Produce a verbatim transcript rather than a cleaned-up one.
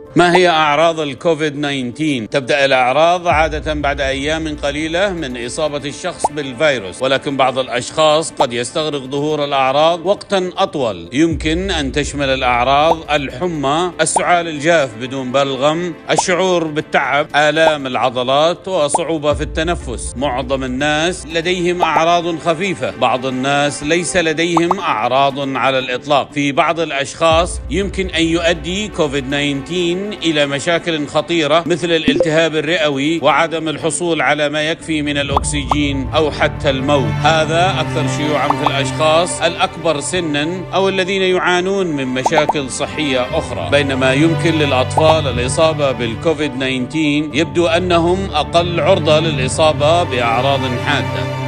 ما هي أعراض الكوفيد تسعة عشر؟ تبدأ الأعراض عادة بعد أيام قليلة من إصابة الشخص بالفيروس، ولكن بعض الأشخاص قد يستغرق ظهور الأعراض وقتا أطول. يمكن أن تشمل الأعراض الحمى، السعال الجاف بدون بلغم، الشعور بالتعب، آلام العضلات، وصعوبة في التنفس. معظم الناس لديهم أعراض خفيفة، بعض الناس ليس لديهم أعراض على الإطلاق. في بعض الأشخاص يمكن أن يؤدي كوفيد تسعة عشر إلى مشاكل خطيرة مثل الالتهاب الرئوي وعدم الحصول على ما يكفي من الأكسجين أو حتى الموت. هذا أكثر شيوعا في الأشخاص الأكبر سنا أو الذين يعانون من مشاكل صحية أخرى، بينما يمكن للأطفال الإصابة بالكوفيد تسعة عشر يبدو أنهم أقل عرضة للإصابة بأعراض حادة.